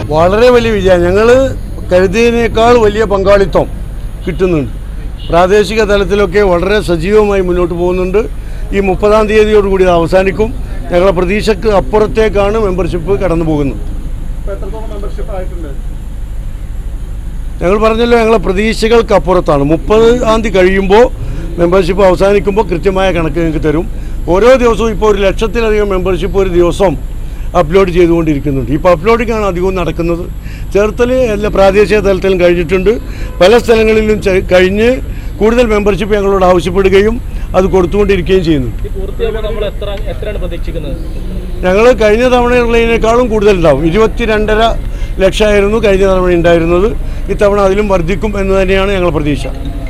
വളരെ വലിയ വിജയം. ഞങ്ങൾ കരുതിയതിനേക്കാൾ വലിയ പങ്കാളിത്തം കിട്ടുന്നുണ്ട്. പ്രാദേശിക തലത്തിലൊക്കെ വളരെ സജീവമായി മുന്നോട്ട് പോകുന്നുണ്ട്. ഈ 30-ാം തീയതിയോടുകൂടി ഇത് അവസാനിക്കും. ഞങ്ങളുടെ പ്രതീക്ഷയ്ക്ക് അപ്പുറത്തേക്കാണ് മെമ്പർഷിപ്പ് കടന്നു പോകുന്നത്. ഞങ്ങൾ പറഞ്ഞല്ലോ, ഞങ്ങളെ പ്രതീക്ഷകൾക്ക് അപ്പുറത്താണ്. 30-ാം തീയതി കഴിയുമ്പോൾ മെമ്പർഷിപ്പ് അവസാനിക്കുമ്പോൾ കൃത്യമായ കണക്ക് ഞങ്ങൾക്ക് തരും. ഓരോ ദിവസവും ഇപ്പോൾ 1 ലക്ഷത്തിലധികം മെമ്പർഷിപ്പ് ഒരു ദിവസം അപ്ലോഡ് ചെയ്തുകൊണ്ടിരിക്കുന്നുണ്ട്. ഇപ്പോൾ അപ്ലോഡിങ്ങാണ് അധികവും നടക്കുന്നത്. ചേർത്തൽ എല്ലാ പ്രാദേശിക തലത്തിലും കഴിഞ്ഞിട്ടുണ്ട്. പല സ്ഥലങ്ങളിലും കഴിഞ്ഞ് കൂടുതൽ മെമ്പർഷിപ്പ് ഞങ്ങളോട് ആവശ്യപ്പെടുകയും അത് കൊടുത്തുകൊണ്ടിരിക്കുകയും ചെയ്യുന്നുണ്ട്. ഞങ്ങൾ കഴിഞ്ഞ തവണയുള്ളതിനേക്കാളും കൂടുതലുണ്ടാവും. 22.5 ലക്ഷമായിരുന്നു കഴിഞ്ഞ തവണ ഉണ്ടായിരുന്നത്. ഇത്തവണ അതിലും വർദ്ധിക്കും എന്ന് തന്നെയാണ് ഞങ്ങളുടെ പ്രതീക്ഷ.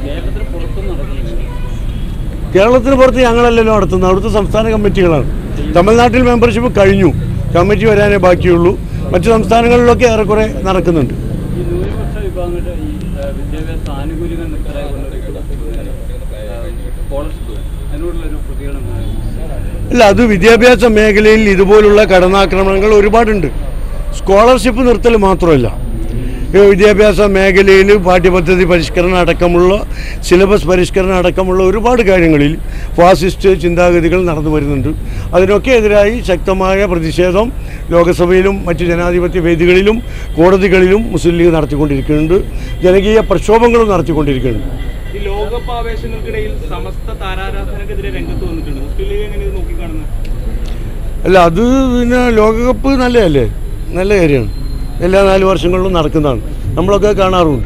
കേരളത്തിന് പുറത്ത് ഞങ്ങളല്ലല്ലോ നടത്തുന്നത്, അവിടുത്തെ സംസ്ഥാന കമ്മിറ്റികളാണ്. തമിഴ്നാട്ടിൽ മെമ്പർഷിപ്പ് കഴിഞ്ഞു, കമ്മിറ്റി വരാനേ ബാക്കിയുള്ളൂ. മറ്റു സംസ്ഥാനങ്ങളിലൊക്കെ ഏറെക്കുറെ നടക്കുന്നുണ്ട്. അല്ല, അത് വിദ്യാഭ്യാസ മേഖലയിൽ ഇതുപോലുള്ള കടന്നാക്രമണങ്ങൾ ഒരുപാടുണ്ട്. സ്കോളർഷിപ്പ് നിർത്തൽ മാത്രമല്ല, വിദ്യാഭ്യാസ മേഖലയിൽ പാഠ്യപദ്ധതി പരിഷ്കരണം അടക്കമുള്ള സിലബസ് പരിഷ്കരണം അടക്കമുള്ള ഒരുപാട് കാര്യങ്ങളിൽ ഫാസിസ്റ്റ് ചിന്താഗതികൾ നടന്നു വരുന്നുണ്ട്. അതിനൊക്കെ എതിരായി ശക്തമായ പ്രതിഷേധം ലോകസഭയിലും മറ്റ് ജനാധിപത്യ വേദികളിലും കോടതികളിലും മുസ്ലിം ലീഗ് നടത്തിക്കൊണ്ടിരിക്കുന്നുണ്ട്. ജനകീയ പ്രക്ഷോഭങ്ങളും നടത്തിക്കൊണ്ടിരിക്കുന്നുണ്ട്. ഈ ലോകകപ്പ് ആവേശങ്ങൾക്കിടയിൽ സമസ്ത താരാരാധനക്കെതിരെ രംഗത്ത് വന്നിട്ടുണ്ട്. മുസ്ലിം ലീഗ് എങ്ങനെ നോക്കിക്കാണുന്നത്? അല്ല, അത് പിന്നെ ലോകകപ്പ് നല്ലതല്ലേ, നല്ല കാര്യമാണ്. എല്ലാ 4 വർഷങ്ങളിലും നടക്കുന്നതാണ്, നമ്മളൊക്കെ കാണാറുണ്ട്.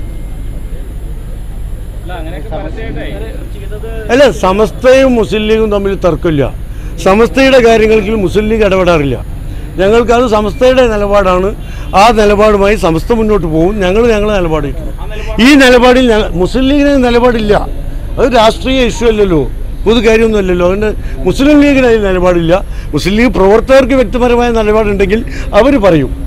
അല്ല, സമസ്തയും മുസ്ലിം ലീഗും തമ്മിൽ തർക്കമില്ല. സമസ്തയുടെ കാര്യങ്ങളിൽ മുസ്ലിം ലീഗ് ഇടപെടാറില്ല. ഞങ്ങൾക്കത് സമസ്തയുടെ നിലപാടാണ്. ആ നിലപാടുമായി സമസ്ത മുന്നോട്ട് പോകും. ഞങ്ങളുടെ നിലപാട് ഈ നിലപാടിൽ മുസ്ലിം ലീഗിന് നിലപാടില്ല. അത് രാഷ്ട്രീയ ഇഷ്യൂ അല്ലല്ലോ, പൊതു കാര്യമൊന്നുമല്ലല്ലോ. അതുകൊണ്ട് മുസ്ലിം ലീഗിന് അതിൽ നിലപാടില്ല. മുസ്ലിം ലീഗ് പ്രവർത്തകർക്ക് വ്യക്തിപരമായ നിലപാടുണ്ടെങ്കിൽ അവർ പറയും.